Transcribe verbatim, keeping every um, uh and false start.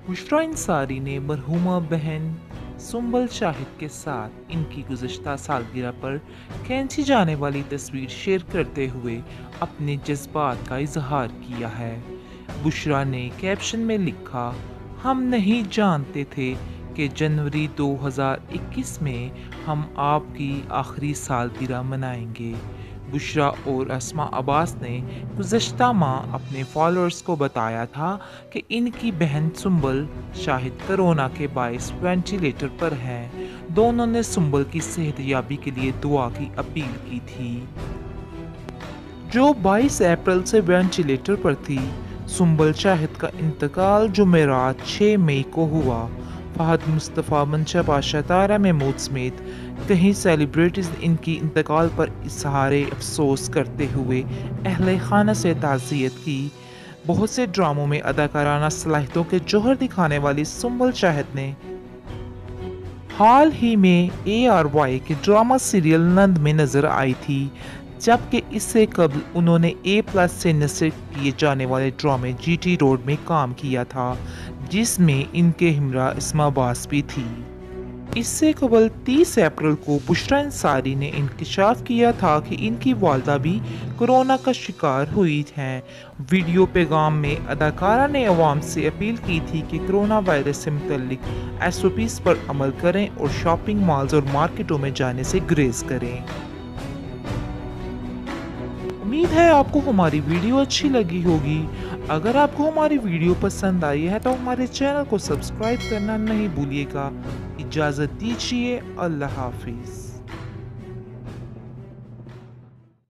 बुशरा अंसारी ने मरहूमा बहन सुंबल शाहिद के साथ इनकी गुज़श्ता सालगिरह पर खींची जाने वाली तस्वीर शेयर करते हुए अपने जज्बात का इजहार किया है। बुशरा ने कैप्शन में लिखा, हम नहीं जानते थे कि जनवरी दो हज़ार इक्कीस में हम आपकी आखिरी सालगिरह मनाएंगे। बुशरा और अस्मा अब्बास ने गुज़श्ता माह अपने फॉलोअर्स को बताया था कि इनकी बहन सुंबल शाहिद कोरोना के बायस वेंटिलेटर पर हैं। दोनों ने सुंबल की सेहतयाबी के लिए दुआ की अपील की थी, जो बाईस अप्रैल से वेंटिलेटर पर थी। सुंबल शाहिद का इंतकाल जुमेरात छह मई को हुआ। फहद मुस्तफ़ा, मंशा बादशाह, तारा महमूद समेत कई सेलिब्रिटीज़ इनकी इंतकाल पर इजहार अफसोस करते हुए अहले खाना से ताज़ियत की। बहुत से ड्रामों में अदाकाराना सलाहियतों के जौहर दिखाने वाली सुंबल शाहिद ने हाल ही में ए आर वाई के ड्रामा सीरियल नंद में नजर आई थी, जबकि इससे कबल उन्होंने ए प्लस से नशर किए जाने वाले ड्रामे जी टी रोड में काम किया था, जिसमें इनके हमरा अस्मा अब्बास भी थी। इससे कबल तीस अप्रैल को बुशरा अंसारी ने इंकशाफ किया था कि इनकी वालदा भी कोरोना का शिकार हुई हैं। वीडियो पैगाम में अदाकारा ने अवाम से अपील की थी कि कोरोना वायरस से मुतल्लिक एस ओ पीज़ पर अमल करें और शॉपिंग मॉल्स और मार्केटों में जाने से गुरेज करें। उम्मीद है आपको हमारी वीडियो अच्छी लगी होगी। अगर आपको हमारी वीडियो पसंद आई है तो हमारे चैनल को सब्सक्राइब करना नहीं भूलिएगा। इजाज़त दीजिए, अल्लाह हाफिज़।